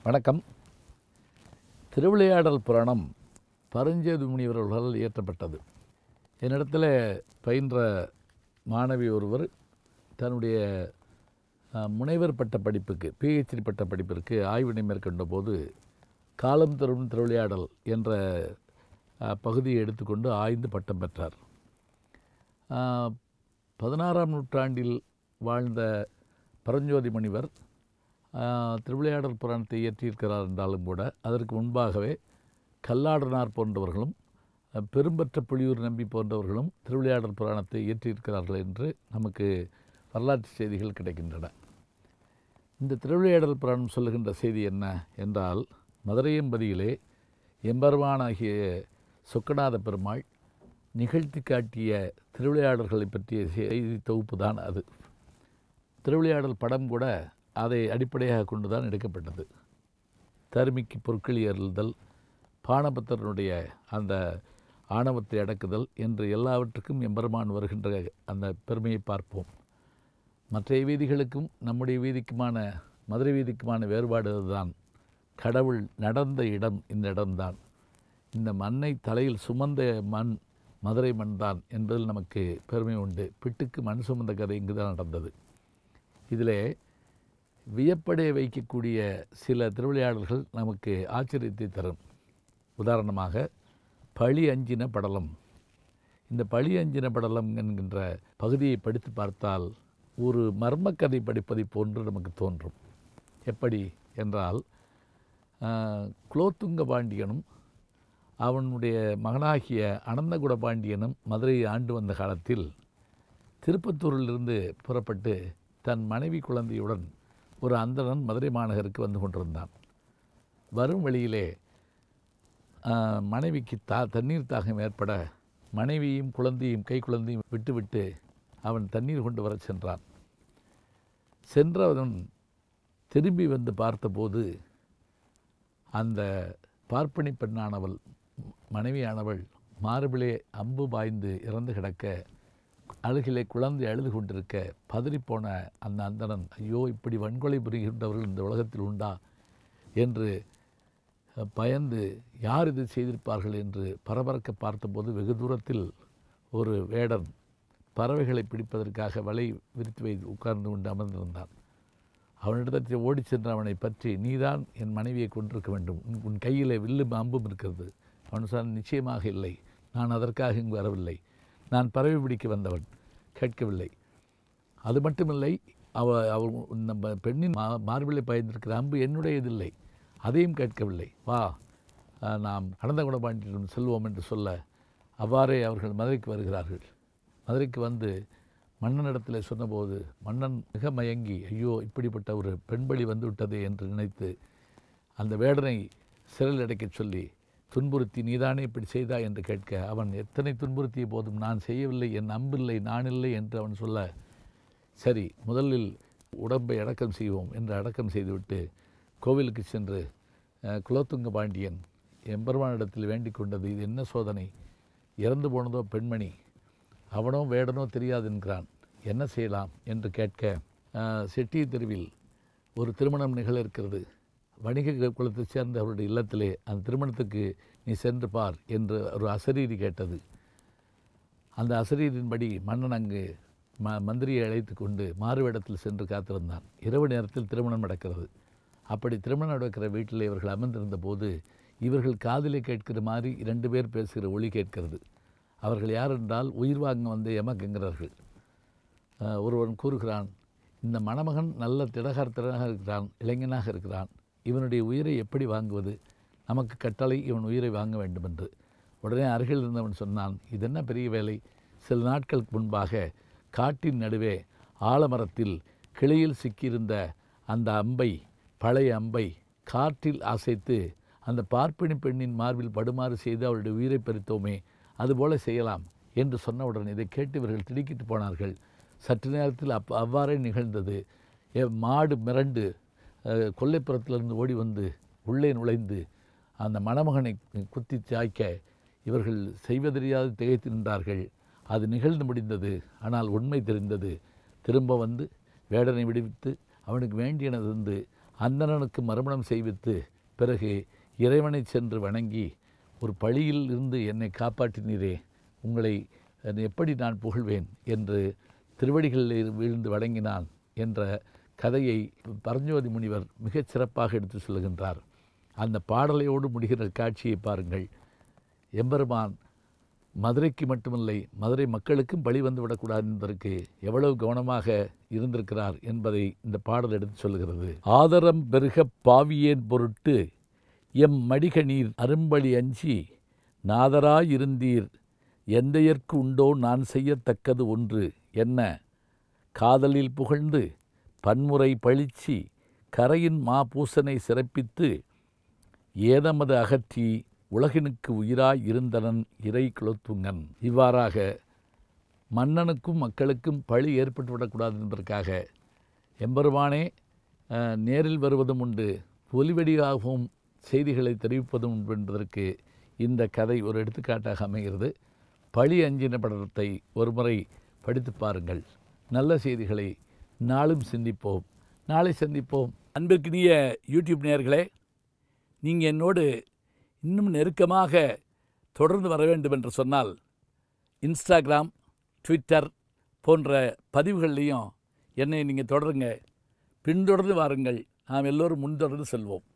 வணக்கம். திருவிளையாடல் புராணம் பரஞ்சோதி முனிவர்களால் இயற்றப்பட்டது. என்னிடத்தில் பயின்ற மாணவி ஒருவர் தன்னுடைய முனைவர் பட்ட படிப்புக்கு PhD பட்ட படிப்பிற்கு ஆய்வினை மேற்கொண்ட போது காலம் தரும் திருவிளையாடல் என்ற பகுதியை எடுத்துக்கொண்டு ஆய்ந்து பட்டம் பெற்றார். 16ஆம் நூற்றாண்டில் வாழ்ந்த பரஞ்சோதி முனிவர் திருவிளையாடல் புராணத்தை இயற்றியிருக்கிறார் என்றாலும் கூட அதற்கு முன்பாகவே கல்லாடனார் போன்றவர்களும் பெரும்பற்ற புலியூர் நம்பி போன்றவர்களும் திருவிளையாடல் புராணத்தை இயற்றியிருக்கிறார்கள் என்று நமக்கு வரலாற்று செய்திகள் கிடைக்கின்றன. இந்த திருவிளையாடல் புராணம் சொல்லுகின்ற செய்தி என்ன என்றால், மதுரையம்பதியிலே எம்பெருமானாகிய சொக்கநாத பெருமாள் நிகழ்த்தி காட்டிய திருவிளையாடல்களை பற்றிய செய்தி தொகுப்பு தான் அது. திருவிளையாடல் படம் கூட அதை அடிப்படையாக கொண்டு தான் எடுக்கப்பட்டது. தருமிக்கு பொற்களி அருள்தல், பாணபத்திரனுடைய அந்த ஆணவத்தை அடக்குதல் என்று எல்லாவற்றுக்கும் எம்பெருமான் வருகின்ற அந்த பெருமையை பார்ப்போம். மற்ற வீதிகளுக்கும் நம்முடைய வீதிக்குமான மதுரை வீதிக்குமான வேறுபாடு அதுதான். கடவுள் நடந்த இடம் இந்த இடம்தான். இந்த மண்ணை தலையில் சுமந்த மண் மதுரை மண் தான் என்பதில் நமக்கு பெருமை உண்டு. பிட்டுக்கு மண் சுமந்த கதை இங்கு தான் நடந்தது. இதிலே வியப்படைய வைக்கக்கூடிய சில திருவிளையாடல்கள் நமக்கு ஆச்சரியத்தை தரும். உதாரணமாக பழி அஞ்சின படலம். இந்த பழி அஞ்சின படலம் என்கின்ற பகுதியை படித்து பார்த்தால் ஒரு மர்மக்கதை படிப்பதை போன்று நமக்கு தோன்றும். எப்படி என்றால், குலோத்துங்க பாண்டியனும் அவனுடைய மகனாகிய அனந்தகுட பாண்டியனும் மதுரையை ஆண்டு வந்த காலத்தில் திருப்பத்தூரிலிருந்து புறப்பட்டு தன் மனைவி குழந்தையுடன் ஒரு அந்தணன் மதுரை மாநகருக்கு வந்து கொண்டிருந்தான். வரும் வழியிலே மனைவிக்கு தண்ணீர் தாகம் ஏற்பட மனைவியும் குழந்தையும் கை குழந்தையும் விட்டுவிட்டு அவன் தண்ணீர் கொண்டு வர சென்றான். சென்றவன் திரும்பி வந்து பார்த்தபோது அந்த பார்ப்பனி பெண்ணானவள் மனைவியானவள் மார்பிலே அம்பு பாய்ந்து இறந்து கிடக்க, அழுகிலே குழந்தை அழுது கொண்டிருக்க பதறிப்போன அந்த அந்தணன், ஐயோ, இப்படி வன்கொலை புரிகின்றவர்கள் இந்த உலகத்தில் உண்டா என்று பயந்து யார் இது செய்திருப்பார்கள் என்று பரபரக்க பார்த்தபோது வெகு தூரத்தில் ஒரு வேடன் பறவைகளை பிடிப்பதற்காக வலை விரித்து உட்கார்ந்து கொண்டு அமர்ந்திருந்தான். அவனிடத்தில் ஓடி சென்று அவனை பற்றி, நீதான் என் மனைவியை கொண்டிருக்க வேண்டும், உன் கையிலே வில்லும் அம்பும் இருக்கிறது. அவன் சொன்னான், நிச்சயமாக இல்லை, நான் அதற்காக இங்கு வரவில்லை, நான் பறவை பிடிக்க வந்தவன். கேட்கவில்லை. அது மட்டுமில்லை, அவள் நம்ம பெண்ணின் மார்பிலை பாய்ந்திருக்கிற அம்பு என்னுடையதில்லை, அதையும் கேட்கவில்லை. வா, நாம் அனந்தகுட பாண்டியனிடம் செல்வோம் என்று சொல்ல, அவ்வாறே அவர்கள் மதுரைக்கு வருகிறார்கள். மதுரைக்கு வந்து மன்னனிடத்தில் சொன்னபோது மன்னன் மிக மயங்கி, ஐயோ, இப்படிப்பட்ட ஒரு பெண்பலி வந்து விட்டதே என்று நினைத்து அந்த வேடனை சிறையில் அடைக்கச் சொல்லி துன்புறுத்தி, நீதானே இப்படி செய்தாய் என்று கேட்க, அவன் எத்தனை துன்புறுத்திய போதும் நான் செய்யவில்லை, என் அம்பில்லை, நான் இல்லை என்று அவன் சொல்ல, சரி, முதலில் உடம்பை அடக்கம் செய்வோம் என்று அடக்கம் செய்துவிட்டு கோவிலுக்கு சென்று குலோத்துங்க பாண்டியன் எம்பெருமானிடத்தில் வேண்டிக் கொண்டது, இது என்ன சோதனை, இறந்து போனதோ பெண்மணி, அவனோ வேடனோ தெரியாது என்கிறான், என்ன செய்யலாம் என்று கேட்க, செட்டிய தெருவில் ஒரு திருமணம் நிகழ இருக்கிறது, வணிக குலத்தை சேர்ந்த அவருடைய இல்லத்திலே அந்த திருமணத்துக்கு நீ சென்று பார் என்று ஒரு அசரீரி கேட்டது. அந்த அசரீரின்படி மன்னன் அங்கு மந்திரியை அழைத்து கொண்டு மாறுவேடத்தில் சென்று காத்திருந்தான். இரவு நேரத்தில் திருமணம் நடக்கிறது. அப்படி திருமணம் நடக்கிற வீட்டில் இவர்கள் அமர்ந்திருந்த போது இவர்கள் காதிலே கேட்கிற மாதிரி 2 பேர் பேசுகிற ஒளி கேட்கிறது. அவர்கள் யார் என்றால், உயிர் வாங்க வந்த எமகங்கிறார்கள். ஒருவன் கூறுகிறான், இந்த மணமகன் நல்ல திடகார்த்தனாக இருக்கிறான், இளைஞனாக இருக்கிறான், இவனுடைய உயிரை எப்படி வாங்குவது, நமக்கு கட்டளை, இவன் உயிரை வாங்க வேண்டும் என்று. உடனே அருகில் இருந்தவன் சொன்னான், இதென்ன பெரிய வேலை, சில நாட்களுக்கு முன்பாக காட்டின் நடுவே ஆலமரத்தில் கிளையில் சிக்கியிருந்த அந்த அம்பை, பழைய அம்பை காற்றில் அசைத்து அந்த பார்ப்பிணி பெண்ணின் மார்பில் படுமாறு செய்து அவருடைய உயிரை பறித்தோமே, அதுபோல செய்யலாம் என்று சொன்னவுடன் இதை கேட்டு இவர்கள் திடுக்கிட்டு போனார்கள். சற்று நேரத்தில் அவ்வாறே நிகழ்ந்தது. மாடு மிரண்டு கொல்லைப்புறத்திலிருந்து ஓடி வந்து உள்ளே நுழைந்து அந்த மணமகனை குத்தி சாய்க்க இவர்கள் செய்வதறியாது திகைத்து நின்றார்கள். அது நிகழ்ந்து முடிந்தது. ஆனால் உண்மை தெரிந்தது. திரும்ப வந்து வேடனை விடுவித்து அவனுக்கு வேண்டியனது அந்தணனுக்கு மறுமணம் செய்வித்து பிறகு இறைவனை சென்று வணங்கி ஒரு பழியில் இருந்து என்னை காப்பாற்றினீரே, உங்களை எப்படி நான் புகழ்வேன் என்று திருவடிகளில் வீழ்ந்து வணங்கினான் என்ற கதையை பரஞ்சோதி முனிவர் மிகச் சிறப்பாக எடுத்து சொல்லுகின்றார். அந்த பாடலையோடு முடிகிற காட்சியை பாருங்கள். எம்பெருமான் மதுரைக்கு மட்டுமில்லை, மதுரை மக்களுக்கும் பழி வந்து விடக்கூடாது என்பதற்கு எவ்வளவு கவனமாக இருந்திருக்கிறார் என்பதை இந்த பாடல் எடுத்து சொல்லுகிறது. ஆதரம் பெருக பாவியேன் பொருட்டு எம் மடிகணீர் அரும்பழி அஞ்சி நாதராயிருந்தீர் எந்தையர்க்கு உண்டோ நான் செய்யத்தக்கது ஒன்று என்ன காதலில் புகழ்ந்து பன்முறை பழிச்சி கரையின் மா பூசனை சிறப்பித்து ஏதமது அகற்றி உலகினுக்கு உயிராய் இருந்தனன் இறை குலத்துங்கன். இவ்வாறாக மன்னனுக்கும் மக்களுக்கும் பழி ஏற்பட்டுவிடக்கூடாது என்பதற்காக எம்பெருமானே நேரில் வருவதும் உண்டு, ஒலிவடியாகவும் செய்திகளை தெரிவிப்பதும் உண்டு என்பதற்கு இந்த கதை ஒரு எடுத்துக்காட்டாக அமைகிறது. பழி அஞ்சின படத்தை ஒருமுறை படித்து பாருங்கள். நல்ல செய்திகளை நாளும் சிந்திப்போம். நாளை சந்திப்போம். அன்பிற்கினிய யூடியூப் நேயர்களே, நீங்கள் என்னோடு இன்னும் நெருக்கமாக தொடர்ந்து வர வேண்டும் என்று சொன்னால் இன்ஸ்டாகிராம், ட்விட்டர் போன்ற பதிவுகள்லையும் என்னை நீங்கள் தொடருங்க. பின்தொடர்ந்து வாருங்கள். நாம் எல்லோரும் முன்தொடர்ந்து செல்வோம்.